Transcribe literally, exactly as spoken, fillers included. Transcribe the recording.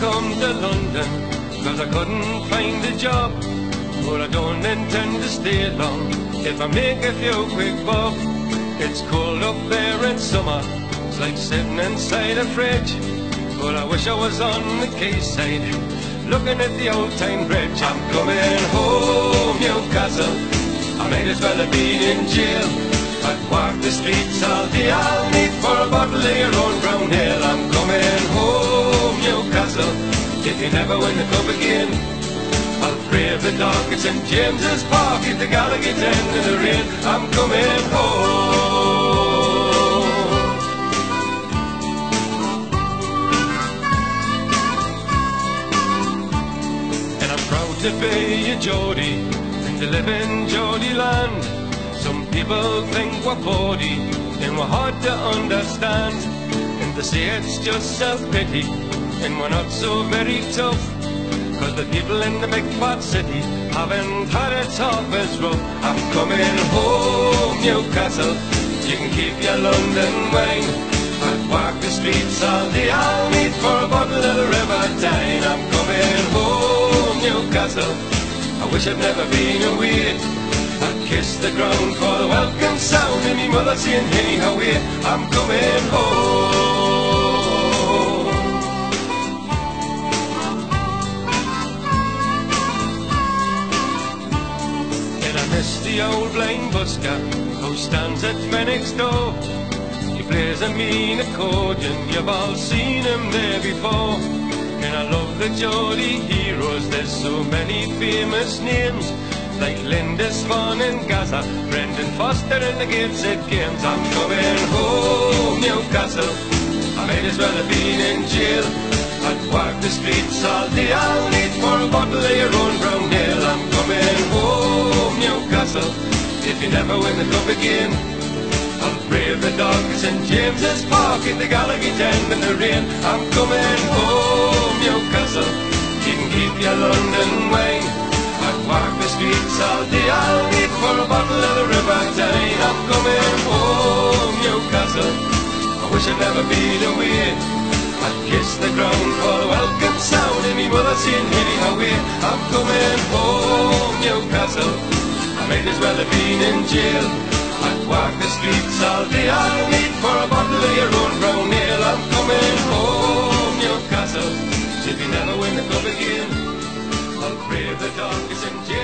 come to London, cause I couldn't find a job. But I don't intend to stay long, if I make a few quick bob. It's cold up there in summer, it's like sitting inside a fridge. But I wish I was on the quayside, looking at the old Tyne Bridge. I'm coming home, Newcastle, I might as well have been in jail. I'd walk the streets all day, I'll need for a bottle of your own brown ale. I'm coming home, Newcastle, if you never win the cup again. I'll brave the dark at St James's Park, at the Gallowgate End in the rain. I'm coming home. And I'm proud to be a Geordie, and to live in Geordie land. Some people think we're bowdy, and we're hard to understand. And they say it's just self-pity, and we're not so very tough. Cause the people in the big fat city haven't had it half as rough. I'm coming home, Newcastle, you can keep your London wine. I'd walk the streets all day, I'll need for a bottle of the River Tyne. I'm coming home, Newcastle, I wish I'd never been away. I'd kiss the ground for the welcome sound, and me mother saying, hey, how are you? I'm coming home. The old blind Busker, who stands at my next door. He plays a mean accordion, you've all seen him there before. And I love the Geordie heroes, there's so many famous names, like Lindisfarne and Gaza, Brendan Foster and the Gateshead Games. I'm coming home, Newcastle, I might as well have been in jail. I'd walk the streets all day, I'll need for a bottle of your own brown ale. I'm coming home, Newcastle, if you never win the cup again. I'll brave the dark at St James's Park, at the Gallowgate End in the rain. I'm coming home, Newcastle, you can keep your London wine. I'd walk the streets all day, I'll need for a bottle of the River Tyne. I'm coming home, Newcastle, I wish I'd never been away. I'd kiss the ground for the welcome sound, and me mother saying, hey, how are you? I'm coming home, Newcastle, I might as well have been in jail. I'd walk the streets all day, I'll need for a bottle of your own brown ale. I'm coming home, Newcastle, if you never win the cup again. I'll brave the darkest in jail.